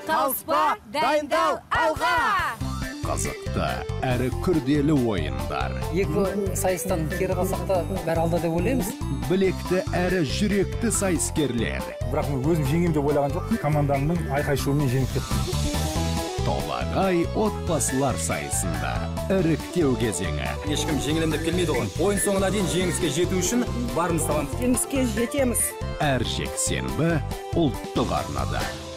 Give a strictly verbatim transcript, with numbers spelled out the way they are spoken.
Талспа, дайындал, алға! Қызықты әрі күрделі ойындар. Екі сайыстан кері қалсақ та бәрі алда деп ойлаймыз. Білекті әрі жүректі сайыскерлер. Бірақ мен өзім жеңем деп ойлаған жоқ. Командамның айқай-шуымен жеңіп кеттім. Толағай отбасылар сайысында іріктеу кезеңі. Ешкім жеңілем деп келмейді ғой. Ойын соңына дейін жеңіске жету үшін барымыз саламыз. Жеңіске жетеміз. Әр жексенбі ұлттық арнада.